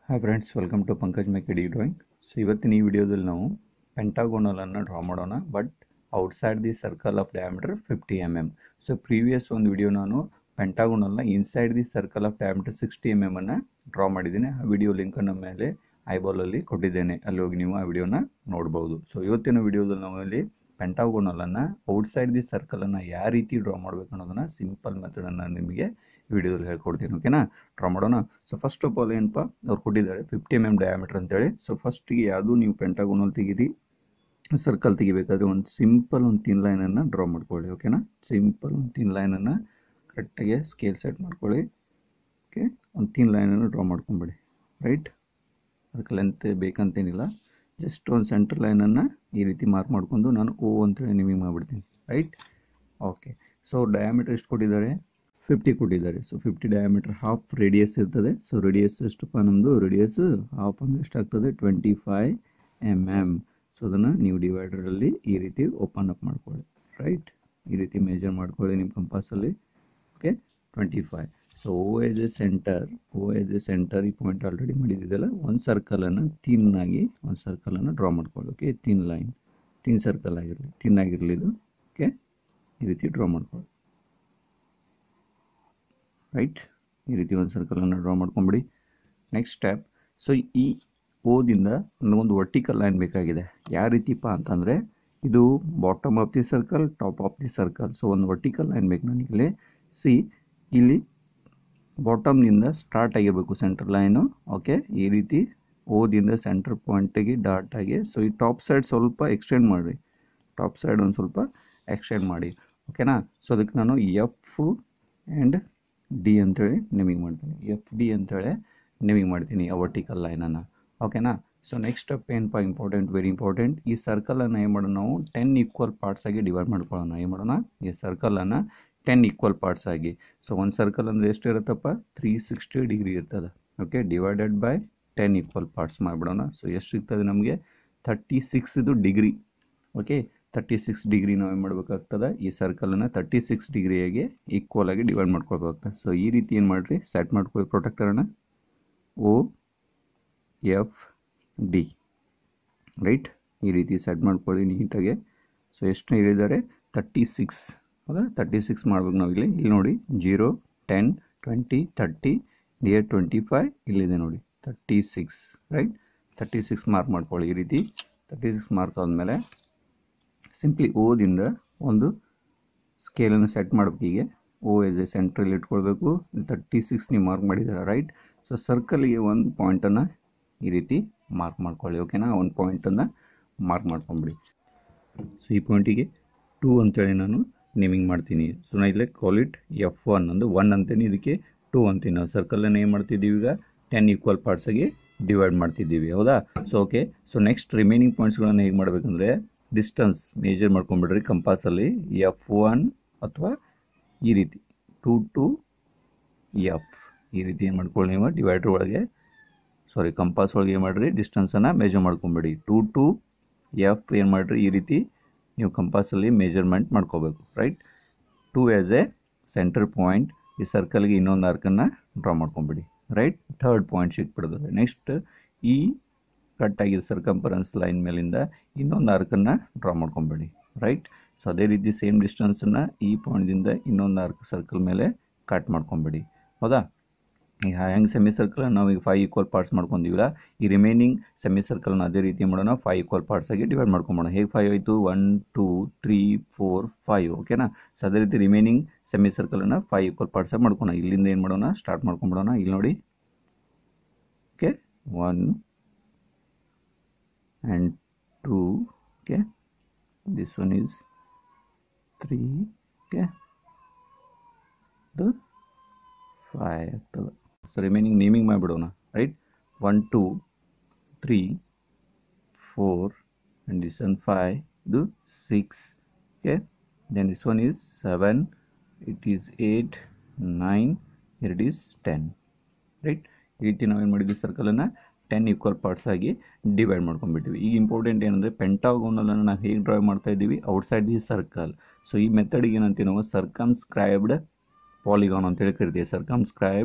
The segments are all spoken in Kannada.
Hi friends, welcome to Pankaj ಮೆಕೆಡಿ ಡ್ರಾಯಿಂಗ್. ಸೊ ಇವತ್ತಿನ ಈ ವಿಡಿಯೋದಲ್ಲಿ ನಾವು ಪೆಂಟಾಗೋನಲನ್ನು ಡ್ರಾ ಮಾಡೋಣ, but outside the circle of diameter 50 mm. So previous ಒಂದು ವಿಡಿಯೋ ನಾನು ಪೆಂಟಾಗೋನಲ್ನ inside the circle of diameter 60 mm ಅನ್ನು ಡ್ರಾ ಮಾಡಿದ್ದೀನಿ. ಆ ವಿಡಿಯೋ ಲಿಂಕನ್ನು ಮೇಲೆ ಐಬಾಲಲ್ಲಿ ಕೊಟ್ಟಿದ್ದೇನೆ, ಅಲ್ಲಿ ಹೋಗಿ ನೀವು ಆ ವಿಡಿಯೋನ ನೋಡ್ಬೋದು. ಸೊ ಇವತ್ತಿನ ವಿಡಿಯೋದಲ್ಲಿ ನಾವು ಇಲ್ಲಿ ಪೆಂಟಾಗೋನಲನ್ನು ಔಟ್ಸೈಡ್ ದಿ ಸರ್ಕಲನ್ನು ಯಾವ ರೀತಿ ಡ್ರಾ ಮಾಡಬೇಕು ಅನ್ನೋದನ್ನು ಸಿಂಪಲ್ ಮೆಥಡನ್ನು ನಿಮಗೆ ವಿಡಿಯೋದಲ್ಲಿ ಹೇಳ್ಕೊಡ್ತೀನಿ. ಓಕೆನಾ, ಡ್ರಾ ಮಾಡೋಣ. ಸೊ ಫಸ್ಟ್ ಆಫ್ ಆಲ್ ಏನಪ್ಪ, ಅವ್ರು ಕೊಟ್ಟಿದ್ದಾರೆ 50 mm ಡಯಾಮೀಟರ್ ಅಂತೇಳಿ. ಸೊ ಫಸ್ಟಿಗೆ ಯಾವುದು ನೀವು ಪೆಂಟಾಗೋನಲ್ ತೆಗೀರಿ, ಸರ್ಕಲ್ ತೆಗಿಬೇಕಾದ್ರೆ ಒಂದು ಸಿಂಪಲ್ ಒಂದು ಥಿನ್ ಲೈನನ್ನು ಡ್ರಾ ಮಾಡ್ಕೊಳ್ಳಿ. ಓಕೆನಾ, ಸಿಂಪಲ್ ಒಂದು ಥಿನ್ ಲೈನನ್ನು ಕರೆಕ್ಟಾಗಿ ಸ್ಕೇಲ್ ಸೆಟ್ ಮಾಡ್ಕೊಳ್ಳಿ. ಓಕೆ, ಒಂದು ಥಿನ್ ಲೈನನ್ನು ಡ್ರಾ ಮಾಡ್ಕೊಂಬಿಡಿ. ರೈಟ್, ಅದಕ್ಕೆ ಲೆಂತ್ ಬೇಕಂತೇನಿಲ್ಲ, ಜಸ್ಟ್ ಒಂದು ಸೆಂಟರ್ ಲೈನನ್ನು ಈ ರೀತಿ ಮಾರ್ಕ್ ಮಾಡ್ಕೊಂಡು ನಾನು ಓ ಅಂತೇಳಿ ನಿಮಗೆ ಮಾಡಿಬಿಡ್ತೀನಿ. Right, okay. ಸೊ ಡಯಾಮೀಟರ್ ಎಷ್ಟು ಕೊಟ್ಟಿದ್ದಾರೆ? 50 ಕೊಟ್ಟಿದ್ದಾರೆ. ಸೊ 50 ಡಯಾಮೀಟರ್, ಹಾಫ್ ರೇಡಿಯಸ್ ಇರ್ತದೆ. ಸೊ ರೇಡಿಯಸ್ ಎಷ್ಟಪ್ಪ ನಮ್ಮದು? ರೇಡಿಯಸ್ ಹಾಫ್ ಅಂದರೆ ಎಷ್ಟಾಗ್ತದೆ? 25 mm. ಸೊ ಅದನ್ನು ನೀವು ಡಿವೈಡರಲ್ಲಿ ಈ ರೀತಿ ಓಪನ್ ಅಪ್ ಮಾಡ್ಕೊಳ್ಳಿ. ರೈಟ್, ಈ ರೀತಿ ಮೆಜರ್ ಮಾಡ್ಕೊಳ್ಳಿ ನಿಮ್ಮ ಕಂಪಾಸಲ್ಲಿ. Okay, 25. So O as a centre, ಈ ಪಾಯಿಂಟ್ ಆಲ್ರೆಡಿ ಮಾಡಿದ್ದಿದ್ದಲ್ಲ, ಒಂದು ಸರ್ಕಲನ್ನು ಥಿನ್ನಾಗಿ ಒಂದು ಸರ್ಕಲನ್ನು ಡ್ರಾ ಮಾಡ್ಕೊಳ್ಳಿ. Okay, thin line, thin circle ಆಗಿರಲಿ, ಥಿನ್ ಆಗಿರಲಿ ಇದು. ಓಕೆ, ಈ ರೀತಿ ಡ್ರಾ ಮಾಡ್ಕೊಳ್ಳಿ. ರೈಟ್, ಈ ರೀತಿ ಒಂದು ಸರ್ಕಲನ್ನು ಡ್ರಾ ಮಾಡ್ಕೊಂಬಿಡಿ. ನೆಕ್ಸ್ಟ್ ಸ್ಟೆಪ್, ಸೊ ಈ ಓದಿಂದ ನನಗೊಂದು ವರ್ಟಿಕಲ್ ಲೈನ್ ಬೇಕಾಗಿದೆ. ಯಾವ ರೀತಿಪ್ಪ ಅಂತಂದರೆ, ಇದು bottom of the circle, top of the circle. So ಒಂದು ವರ್ಟಿಕಲ್ ಲೈನ್ ಬೇಕು ನನಗಿಲ್ಲಿ. ಇಲ್ಲಿ ಬಾಟಮ್ನಿಂದ ಸ್ಟಾರ್ಟ್ ಆಗಿರಬೇಕು ಸೆಂಟರ್ ಲೈನು. ಓಕೆ, ಈ ರೀತಿ ಓದಿಂದ ಸೆಂಟರ್ ಪಾಯಿಂಟಿಗೆ ಡಾಟ್ ಆಗಿ. ಸೊ ಈ ಟಾಪ್ ಸೈಡ್ ಸ್ವಲ್ಪ ಎಕ್ಸ್ಟೆಂಡ್ ಮಾಡಿರಿ, ಟಾಪ್ ಸೈಡ್ ಒಂದು ಸ್ವಲ್ಪ ಎಕ್ಸ್ಟೆಂಡ್ ಮಾಡಿ. ಓಕೆನಾ, ಸೊ ಅದಕ್ಕೆ ನಾನು ಎಫ್ ಆ್ಯಂಡ್ ಡಿ ಅಂತೇಳಿ ನೇಮಿಂಗ್ ಮಾಡ್ತೀನಿ. ಎಫ್ ಡಿ ಅಂತೇಳಿ ನೇಮಿಂಗ್ ಮಾಡ್ತೀನಿ ಆ ವರ್ಟಿಕಲ್ ಲೈನನ್ನು. ಓಕೆನಾ, ಸೊ ನೆಕ್ಸ್ಟ್ ಸ್ಟೆಪ್ ಏನಪ್ಪ ಇಂಪಾರ್ಟೆಂಟ್, ವೆರಿ ಇಂಪಾರ್ಟೆಂಟ್. ಈ ಸರ್ಕಲನ್ನು ಏನು ಮಾಡೋಣ ನಾವು 10 ಈಕ್ವಲ್ ಪಾರ್ಟ್ಸ್ ಆಗಿ ಡಿವೈಡ್ ಮಾಡ್ಕೊಳ್ಳೋಣ. ಏನು ಮಾಡೋಣ, ಈ ಸರ್ಕಲನ್ನು 10 ಈಕ್ವಲ್ ಪಾರ್ಟ್ಸ್ ಆಗಿ. ಸೊ ಒಂದು ಸರ್ಕಲ್ ಅಂದರೆ ಎಷ್ಟು ಇರುತ್ತಪ್ಪ? 360 ಡಿಗ್ರಿ ಇರ್ತದೆ. Okay, divided by 10 equal parts ಮಾಡಿಬಿಡೋಣ. ಸೊ ಎಷ್ಟು ಸಿಗ್ತದೆ ನಮಗೆ? 36 ಡಿಗ್ರಿ. ಓಕೆ, 36 ಡಿಗ್ರಿ ನಾವು ಏನು ಮಾಡಬೇಕಾಗ್ತದೆ? ಈ ಸರ್ಕಲನ್ನು 36 ಡಿಗ್ರಿಯಾಗಿ ಈಕ್ವಲ್ ಆಗಿ ಡಿವೈಡ್ ಮಾಡ್ಕೊಳ್ಬೇಕಾಗ್ತದೆ. ಸೊ ಈ ರೀತಿ ಏನು ಮಾಡಿರಿ, ಸೆಟ್ ಮಾಡ್ಕೊಳ್ಳಿ ಪ್ರೊಟೆಕ್ಟರನ್ನು. O F D. ರೈಟ್, ಈ ರೀತಿ ಸೆಟ್ ಮಾಡ್ಕೊಳ್ಳಿ ನೀಟಾಗಿ. ಸೊ ಎಷ್ಟು ಹೇಳಿದ್ದಾರೆ? 36. ಹೌದಾ, 36 ಮಾಡ್ಬೇಕು ನಾವು ಇಲ್ಲಿ. ಇಲ್ಲಿ ನೋಡಿ, 0, 10, 20, 30, ನಿಯರ್ 25, ಇಲ್ಲಿದೆ ನೋಡಿ 36. ರೈಟ್, 36 ಮಾರ್ಕ್ ಮಾಡ್ಕೊಳ್ಳಿ ಈ ರೀತಿ. 36 ಮಾರ್ಕ್ ಆದಮೇಲೆ ಸಿಂಪ್ಲಿ ಓದಿಂದ ಒಂದು ಸ್ಕೇಲನ್ನು ಸೆಟ್ ಮಾಡಬೇಕು. ಹೀಗೆ ಓ ಎಸ್ ಎ ಸೆಂಟ್ರಲ್ಲಿ ಇಟ್ಕೊಳ್ಬೇಕು. 36 ನೀವು ಮಾರ್ಕ್ ಮಾಡಿದ್ದೀರ. ರೈಟ್, ಸೊ ಸರ್ಕಲ್ಗೆ ಒಂದು ಪಾಯಿಂಟನ್ನು ಈ ರೀತಿ ಮಾರ್ಕ್ ಮಾಡ್ಕೊಳ್ಳಿ. ಓಕೆನಾ, ಒಂದು ಪಾಯಿಂಟನ್ನು ಮಾರ್ಕ್ ಮಾಡ್ಕೊಂಬಿಡಿ. ಸೊ ಈ ಪಾಯಿಂಟಿಗೆ 2 ಅಂತೇಳಿ ನಾನು ನೇಮಿಂಗ್ ಮಾಡ್ತೀನಿ. ಸೊ ನಾನು ಇಲ್ಲೇ ಕಾಲ್ ಇಟ್ F1 ಒಂದು 1 ಅಂತೀನಿ, ಇದಕ್ಕೆ 2 ಅಂತೀನಿ. ನಾವು ಸರ್ಕಲನ್ನು ಏನು ಮಾಡ್ತಿದ್ದೀವಿ ಈಗ? 10 ಈಕ್ವಲ್ ಪಾರ್ಟ್ಸಾಗಿ ಡಿವೈಡ್ ಮಾಡ್ತಿದ್ದೀವಿ. ಹೌದಾ? So okay, so next remaining ಪಾಯಿಂಟ್ಸ್ಗಳನ್ನು ಹೇಗೆ ಮಾಡಬೇಕಂದ್ರೆ, ಡಿಸ್ಟೆನ್ಸ್ ಮೇಜರ್ ಮಾಡ್ಕೊಂಬಿಡ್ರಿ ಕಂಪಾಸಲ್ಲಿ. F1 ಅಥವಾ ಈ ರೀತಿ 2 to F ಈ ರೀತಿ ಏನು ಮಾಡ್ಕೊಳ್ಳಿ ನೀವು ಡಿವೈಡರ್ ಒಳಗೆ, ಸಾರಿ ಕಂಪಾಸ್ ಒಳಗೆ ಏನು ಮಾಡಿರಿ, ಡಿಸ್ಟೆನ್ಸನ್ನು ಮೇಜರ್ ಮಾಡ್ಕೊಂಬಿಡಿ. 2 to F ಏನು ಮಾಡಿರಿ, ಈ ರೀತಿ ನೀವು ಕಂಪಾಸಲ್ಲಿ ಮೇಜರ್ಮೆಂಟ್ ಮಾಡ್ಕೋಬೇಕು. Right, 2 as a centre point. ಈ ಸರ್ಕಲ್ಗೆ ಇನ್ನೊಂದು ಆರ್ಕನ್ನು ಡ್ರಾ ಮಾಡ್ಕೊಂಬಿಡಿ. ರೈಟ್, ಥರ್ಡ್ ಪಾಯಿಂಟ್ ಸಿಕ್ಬಿಡ್ತದೆ. ನೆಕ್ಸ್ಟ್ ಈ ಕಟ್ ಆಗಿದೆ ಸರ್ಕಂಫರೆನ್ಸ್ ಲೈನ್ ಮೇಲಿಂದ ಇನ್ನೊಂದು ಆರ್ಕನ್ನು ಡ್ರಾ ಮಾಡ್ಕೊಂಬೇಡಿ. ರೈಟ್, ಸೊ ಅದೇ ರೀತಿ ಸೇಮ್ ಡಿಸ್ಟೆನ್ಸನ್ನು ಈ ಪಾಯಿಂಟ್ದಿಂದ ಇನ್ನೊಂದು ಆರ್ಕ್ ಸರ್ಕಲ್ ಮೇಲೆ ಕಟ್ ಮಾಡ್ಕೊಂಬೇಡಿ. ಹೌದಾ? ಈಗ ಹೆಂಗೆ ಸೆಮಿ ಸರ್ಕಲ್ ನಾವು ಈಗ 5 ಈಕ್ವಲ್ ಪಾರ್ಟ್ಸ್ ಮಾಡ್ಕೊಂಡಿವಲ್ಲ, ಈ ರಿಮೈನಿಂಗ್ ಸೆಮಿ ಸರ್ಕಲ್ನ ಅದೇ ರೀತಿ ಮಾಡೋಣ. 5 ಈಕ್ವಲ್ ಪಾರ್ಟ್ಸ್ ಆಗಿ ಡಿವೈಡ್ ಮಾಡ್ಕೊಂಬೋಣ. ಹೇಗೆ 5 ಆಯಿತು? 1, 2, 3, 4, 5. ಓಕೆನಾ, ಸೊ ಅದೇ ರೀತಿ ರಿಮೈನಿಂಗ್ ಸೆಮಿ ಸರ್ಕಲನ್ನು 5 ಈಕ್ವಲ್ ಪಾರ್ಟ್ಸ್ ಆಗಿ ಮಾಡ್ಕೋಣ. ಇಲ್ಲಿಂದ ಏನು ಮಾಡೋಣ, ಸ್ಟಾರ್ಟ್ ಮಾಡ್ಕೊಂಬಿಡೋಣ. ಇಲ್ಲಿ ನೋಡಿ, okay, 1 and 2. okay, this one is 3. okay, the 5 ಆಗ್ತದೆ. ಸೊ ರಿಮೈನಿಂಗ್ ನೇಮಿಂಗ್ ಮಾಡಿಬಿಡೋಣ. ರೈಟ್, 1, 2, 3, 4 and this one 5, ಇದು 6. okay, then this one is 7, it is 8, 9, here it is 10. Right, ಈ ರೀತಿ ನಾವೇನು ಮಾಡಿದ್ವಿ, ಸರ್ಕಲನ್ನು 10 ಈಕ್ವಲ್ ಪಾರ್ಟ್ಸ್ ಆಗಿ ಡಿವೈಡ್ ಮಾಡ್ಕೊಂಡ್ಬಿಟ್ಟಿವಿ. ಈಗ ಇಂಪಾರ್ಟೆಂಟ್ ಏನಂದರೆ, ಪೆಂಟಾಗೋನಲನ್ನು ನಾವು ಹೇಗೆ ಡ್ರಾ ಮಾಡ್ತಾ ಇದ್ದೀವಿ? Outside the circle. ಸೊ ಈ ಮೆಥಡಿಗೆ ಏನಂತೀವಿ ನಾವು? ಸರ್ಕಮ್ಸ್ಕ್ರೈಬ್ಡ್ ಪಾಲಿಗಾನ್ ಅಂತೇಳಿ ಕರಿತೀವಿ. Circumscribed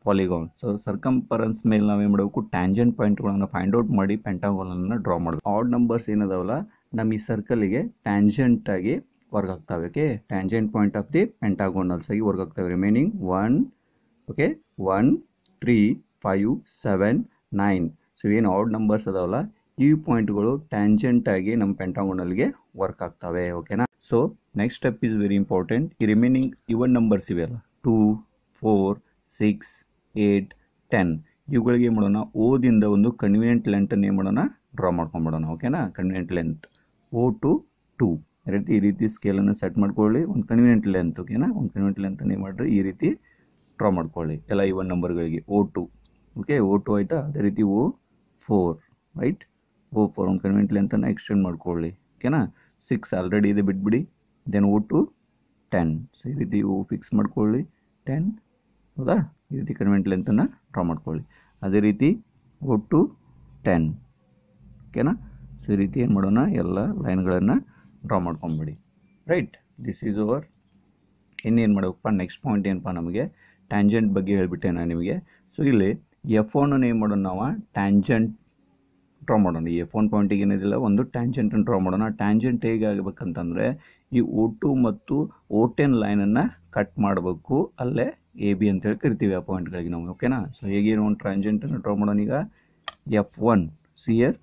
polygon. ಸೊ ಸರ್ಕಂಫರೆನ್ಸ್ ಮೇಲೆ ನಾವೇನು ಮಾಡಬೇಕು, ಟ್ಯಾಂಜೆಂಟ್ ಪಾಯಿಂಟ್ಗಳನ್ನು ಫೈಂಡ್ ಔಟ್ ಮಾಡಿ ಪೆಂಟಾಗೋನನ್ನು ಡ್ರಾ ಮಾಡಬೇಕು. ಆಡ್ ನಂಬರ್ಸ್ ಏನದಾವಲ್ಲ ನಮ್ಮ ಈ ಸರ್ಕಲ್ಗೆ ಟ್ಯಾಂಜೆಂಟ್ ಆಗಿ ವರ್ಕ್ ಆಗ್ತವೆ. Okay, tangent point of the ಪೆಂಟಾಗೋನಲ್ಸ್ ಆಗಿ ವರ್ಕ್ ಆಗ್ತವೆ. Remaining 1 okay 1 3 5 7 9. ಸೊ ಏನು ಆಡ್ ನಂಬರ್ಸ್ ಅದಾವಲ್ಲ ಈ ಪಾಯಿಂಟ್ಗಳು ಟ್ಯಾಂಜೆಂಟ್ ಆಗಿ ನಮ್ಮ ಪೆಂಟಾಗೋನಲ್ಗೆ ವರ್ಕ್ ಆಗ್ತವೆ. ಓಕೆನಾ. So next step is very important. ಈ ರಿಮೈನಿಂಗ್ ಇವನ್ ನಂಬರ್ಸ್ ಇವೆಯಲ್ಲ 2 4 6 8 10 ಇವುಗಳಿಗೆ ಏನು ಮಾಡೋಣ, ಓದಿಂದ ಒಂದು ಕನ್ವಿನಿಯೆಂಟ್ ಲೆಂತನ್ನು ಏನು ಮಾಡೋಣ, ಡ್ರಾ ಮಾಡ್ಕೊಂಡ್ಬಿಡೋಣ. ಓಕೆನಾ. ಕನ್ವಿನಿಯೆಂಟ್ ಲೆಂತ್ O to 2 ಈ ರೀತಿ ಸ್ಕೇಲನ್ನು ಸೆಟ್ ಮಾಡ್ಕೊಳ್ಳಿ. ಒಂದು ಕನ್ವಿನಿಯೆಂಟ್ ಲೆಂತ್. ಓಕೆನಾ. ಒಂದು ಕನ್ವಿನಿಯೆಂಟ್ ಲೆಂತನ್ನು ಏನು ಮಾಡಿರಿ ಈ ರೀತಿ ಡ್ರಾ ಮಾಡ್ಕೊಳ್ಳಿ ಎಲ್ಲ ಇವನ್ ನಂಬರ್ಗಳಿಗೆ. O2 ಓಕೆ O2 ಆಯಿತಾ. ಅದೇ ರೀತಿ O4 ರೈಟ್. O4 ಒಂದು ಕನ್ವಿನಿಯೆಂಟ್ ಲೆಂತನ್ನು ಎಕ್ಸ್ಟೆಂಡ್ ಮಾಡ್ಕೊಳ್ಳಿ. ಓಕೆನಾ. 6 ಆಲ್ರೆಡಿ ಇದೆ ಬಿಟ್ಬಿಡಿ. Then O2 10. ಸೊ ಈ ರೀತಿ O ಫಿಕ್ಸ್ ಮಾಡ್ಕೊಳ್ಳಿ 10 ಹೌದಾ. ಈ ರೀತಿ ಕನ್ವಿನಿಯೆಂಟ್ ಲೆಂತನ್ನು ಡ್ರಾ ಮಾಡ್ಕೊಳ್ಳಿ. ಅದೇ ರೀತಿ O2 10 ಓಕೆನಾ. ಸೊ ಈ ರೀತಿ ಏನು ಮಾಡೋಣ, ಎಲ್ಲ ಲೈನ್ಗಳನ್ನು ಡ್ರಾ ಮಾಡ್ಕೊಂಬಿಡಿ. ರೈಟ್. This is over. ಇನ್ನೇನು ಮಾಡಬೇಕಪ್ಪ, ನೆಕ್ಸ್ಟ್ ಪಾಯಿಂಟ್ ಏನಪ್ಪ, ನಮಗೆ ಟ್ಯಾಂಜೆಂಟ್ ಬಗ್ಗೆ ಹೇಳಿಬಿಟ್ಟೆ ನಾನು ನಿಮಗೆ. ಸೊ ಇಲ್ಲಿ F1 ಏನು ಮಾಡೋಣ, ನಾವು ಟ್ಯಾಂಜೆಂಟ್ ಡ್ರಾ ಮಾಡೋಣ. ಈ F1 ಪಾಯಿಂಟಿಗೆ ಏನಿದಿಲ್ಲ ಒಂದು ಟ್ಯಾಂಜೆಂಟನ್ನು ಡ್ರಾ ಮಾಡೋಣ. ಟ್ಯಾಂಜೆಂಟ್ ಹೇಗೆ ಆಗಬೇಕಂತಂದರೆ ಈ O2 ಮತ್ತು O10 ಲೈನನ್ನು ಕಟ್ ಮಾಡಬೇಕು. ಅಲ್ಲೇ AB ಅಂತೇಳಿ ಕರಿತೀವಿ ಆ ಪಾಯಿಂಟ್ಗಳಿಗೆ ನಾವು. ಓಕೆನಾ. ಸೊ ಹೇಗೆ ಒಂದು ಟ್ಯಾಂಜೆಂಟನ್ನು ಡ್ರಾ ಮಾಡೋಣ. ಈಗ F1 ಸಿಯರ್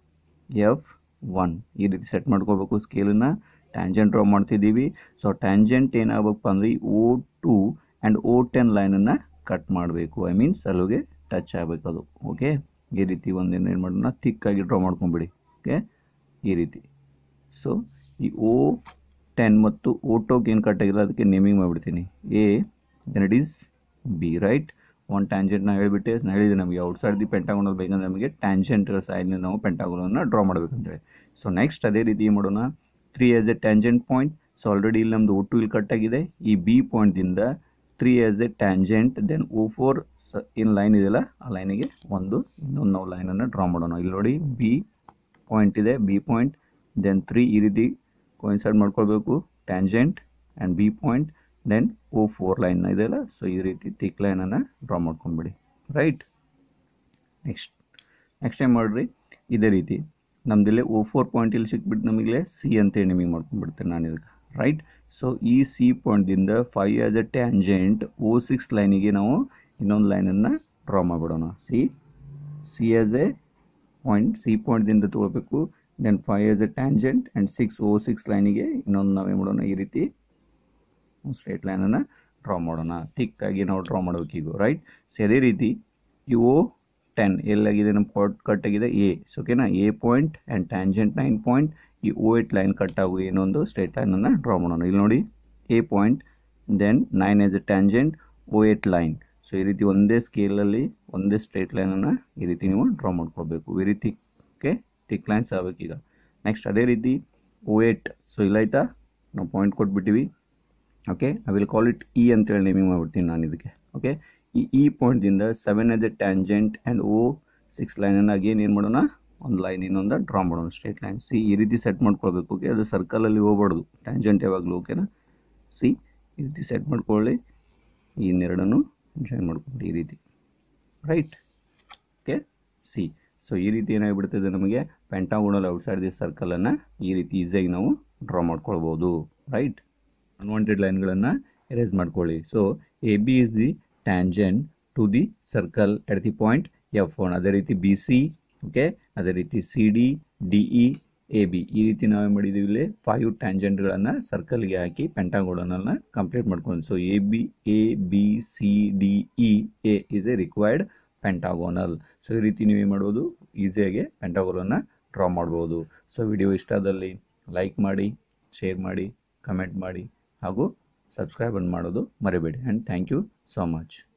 F1 ಈ ರೀತಿ ಸೆಟ್ ಮಾಡ್ಕೋಬೇಕು. ಸ್ಕೇಲನ್ನು ಟ್ಯಾಂಜೆಂಟ್ ಡ್ರಾ ಮಾಡ್ತಿದ್ದೀವಿ. ಸೊ ಟ್ಯಾಂಜೆಂಟ್ ಏನಾಗಬೇಕಪ್ಪ ಅಂದರೆ O2 ಆ್ಯಂಡ್ O10 ಲೈನನ್ನು ಕಟ್ ಮಾಡಬೇಕು. ಐ ಮೀನ್ಸ್ ಅಲ್ಲಿಗೆ ಟಚ್ ಆಗಬೇಕು ಅದು. ಓಕೆ. ಈ ರೀತಿ ಒಂದೇನು ಮಾಡೋಣ, ಥಿಕ್ಕಾಗಿ ಡ್ರಾ ಮಾಡ್ಕೊಂಬಿಡಿ. ಓಕೆ ಈ ರೀತಿ. ಸೊ ಈ O10 ಮತ್ತು O2ಗೆ ಏನು ಕಟ್ ಆಗಿಲ್ಲ ಅದಕ್ಕೆ ನೇಮಿಂಗ್ ಮಾಡಿಬಿಡ್ತೀನಿ A, then it is B. Right. ಒಂದು ಟ್ಯಾಂಜೆಂಟ್ ನಾವು ಹೇಳಿಬಿಟ್ಟೆ, ನಾನು ಹೇಳಿದೆ ನಮಗೆ ಔಟ್ಸೈಡ್ ದಿ ಪೆಂಟಾಗೋನಲ್ ಬೇಕಂದ್ರೆ ನಮಗೆ ಟ್ಯಾಂಜೆಂಟ್ ಸೈಡ್ನ ನಾವು ಪೆಂಟಾಗೋನನ್ನು ಡ್ರಾ ಮಾಡಬೇಕಂತೇಳಿ. ಸೊ ನೆಕ್ಸ್ಟ್ ಅದೇ ರೀತಿ ಏನು ಮಾಡೋಣ, 3 as a tangent point. So already ಇಲ್ಲಿ ನಮ್ಮದು O2 ಇಲ್ಲಿ ಕಟ್ ಆಗಿದೆ. ಈ B ಪಾಯಿಂಟ್ದಿಂದ 3 as a tangent. Then O4 ಏನು ಲೈನ್ ಇದೆಯಲ್ಲ ಆ ಲೈನಿಗೆ ಇನ್ನೊಂದು ನಾವು ಲೈನನ್ನು ಡ್ರಾ ಮಾಡೋಣ. ಇಲ್ಲಿ ನೋಡಿ B ಪಾಯಿಂಟ್ ಇದೆ, B ಪಾಯಿಂಟ್ ದೆನ್ 3 ಈ ರೀತಿ ಕೋಯಿನ್ಸೈಡ್ ಮಾಡ್ಕೊಳ್ಬೇಕು tangent and B point then O4 line ಇದೆಯಲ್ಲ. ಸೊ ಈ ರೀತಿ ಥಿಕ್ ಲೈನನ್ನು ಡ್ರಾ ಮಾಡ್ಕೊಂಬಿಡಿ. ರೈಟ್. ನೆಕ್ಸ್ಟ್ ಏನು ಮಾಡಿರಿ, ಇದೇ ರೀತಿ ನಮ್ದಿಲ್ಲೇ O4 ಪಾಯಿಂಟ್ ಇಲ್ಲಿ ಸಿಕ್ಬಿಟ್ಟು ನಮಗೆ C ಅಂತೇಳಿ ನಿಮಗೆ ಮಾಡ್ಕೊಂಡ್ಬಿಡ್ತೇನೆ ನಾನು ಇದಕ್ಕೆ. ರೈಟ್. ಸೊ ಈ C ಪಾಯಿಂಟ್ದಿಂದ 5 ಆಸ್ ಎ ಟ್ಯಾಂಜೆಂಟ್ O6 ಲೈನಿಗೆ ನಾವು ಇನ್ನೊಂದು ಲೈನನ್ನು ಡ್ರಾ ಮಾಡಿಬಿಡೋಣ. C as a point, C ಪಾಯಿಂಟ್ದಿಂದ ತೊಗೊಳ್ಬೇಕು. Then 5 as a tangent and O6 ಲೈನಿಗೆ ಇನ್ನೊಂದು ನಾವೇನು ಮಾಡೋಣ, ಈ ರೀತಿ ಸ್ಟ್ರೇಟ್ ಲೈನನ್ನು ಡ್ರಾ ಮಾಡೋಣ. ಥಿಕ್ಕಾಗಿ ನಾವು ಡ್ರಾ ಮಾಡಬೇಕು ಈಗ. ರೈಟ್. ಸೊ ಅದೇ ರೀತಿ ಈ O10 ಎಲ್ಲಾಗಿದೆ ನಮ್ಮ ಪಾಯಿಂಟ್ ಕಟ್ ಆಗಿದೆ A. ಸೊ ಓಕೆನಾ. A point and tangent 9 point. ಈ O8 ಲೈನ್ ಕಟ್ ಆಗು ಏನೊಂದು ಸ್ಟ್ರೇಟ್ ಲೈನನ್ನು ಡ್ರಾ ಮಾಡೋಣ. ಇಲ್ಲಿ ನೋಡಿ A point then 9 as a tangent O8 line. So ಈ ರೀತಿ ಒಂದೇ ಸ್ಕೇಲಲ್ಲಿ ಒಂದೇ ಸ್ಟ್ರೇಟ್ ಲೈನನ್ನು ಈ ರೀತಿ ನೀವು ಡ್ರಾ ಮಾಡ್ಕೊಳ್ಬೇಕು. Very thick. Okay thick lines ಆಗಬೇಕು ಈಗ. ನೆಕ್ಸ್ಟ್ ಅದೇ ರೀತಿ O8. ಸೊ ಇಲ್ಲಾಯ್ತಾ ನಾವು ಪಾಯಿಂಟ್ ಕೊಟ್ಬಿಟ್ಟಿವಿ. Okay I will call it E ಅಂತೇಳಿ ನೇಮಿಂಗ್ ಮಾಡ್ಬಿಡ್ತೀನಿ ನಾನು ಇದಕ್ಕೆ. ಓಕೆ ಈ ಪಾಯಿಂಟ್ದಿಂದ 7 as a tangent and O6 ಲೈನನ್ನು ಅಗೇನ್ ಏನು ಮಾಡೋಣ, ಒಂದು ಲೈನ್ ಇನ್ನೊಂದು ಡ್ರಾ ಮಾಡೋಣ ಸ್ಟ್ರೇಟ್ ಲೈನ್. ಈ ರೀತಿ ಸೆಟ್ ಮಾಡ್ಕೊಳ್ಬೇಕು. ಓಕೆ ಅದು ಸರ್ಕಲಲ್ಲಿ ಹೋಗ್ಬಾರ್ದು ಟ್ಯಾಂಜೆಂಟ್ ಯಾವಾಗಲೂ. ಓಕೆನಾ. ಈ ರೀತಿ ಸೆಟ್ ಮಾಡ್ಕೊಳ್ಳಿ. ಇನ್ನೆರಡನ್ನು ಜಾಯಿನ್ ಮಾಡ್ಕೊಳ್ಳಿ ಈ ರೀತಿ. ರೈಟ್. ಓಕೆ ಸೊ ಈ ರೀತಿ ಏನಾಗಿಬಿಡ್ತದೆ, ನಮಗೆ ಪೆಂಟಾಗೋನಲ್ ಔಟ್ಸೈಡ್ ದಿ ಸರ್ಕಲನ್ನು ಈ ರೀತಿ ಈಸಿಯಾಗಿ ನಾವು ಡ್ರಾ ಮಾಡ್ಕೊಳ್ಬೋದು. ರೈಟ್. ಅನ್ವಾಂಟೆಡ್ ಲೈನ್ಗಳನ್ನು ಎರೇಸ್ ಮಾಡ್ಕೊಳ್ಳಿ. So AB is the tangent to the circle at the point F1. ಅದೇ ರೀತಿ BC. ಓಕೆ ಅದೇ ರೀತಿ CD, DE, AB ಈ ರೀತಿ ನಾವೇ ಮಾಡಿದ್ದೀವಿ. ಇಲ್ಲಿ 5 ಟ್ಯಾಂಜೆಂಟ್ಗಳನ್ನು ಸರ್ಕಲ್ಗೆ ಹಾಕಿ ಪೆಂಟಾಗೋನಲ್ನ ಕಂಪ್ಲೀಟ್ ಮಾಡ್ಕೊಂಡು. So A, B, C, D, E, A is a required pentagonal. So ಈ ರೀತಿ ನೀವೇ ಮಾಡ್ಬೋದು, ಈಸಿಯಾಗಿ ಪೆಂಟಾಗೋನಲ್ನ ಡ್ರಾ ಮಾಡ್ಬೋದು. ಸೊ ವಿಡಿಯೋ ಇಷ್ಟ ಆದಲ್ಲಿ ಲೈಕ್ ಮಾಡಿ, ಶೇರ್ ಮಾಡಿ, ಕಮೆಂಟ್ ಮಾಡಿ ಹಾಗೂ ಸಬ್ಸ್ಕ್ರೈಬ್ ಮಾಡೋದು ಮರಿಬೇಡಿ. And thank you so much.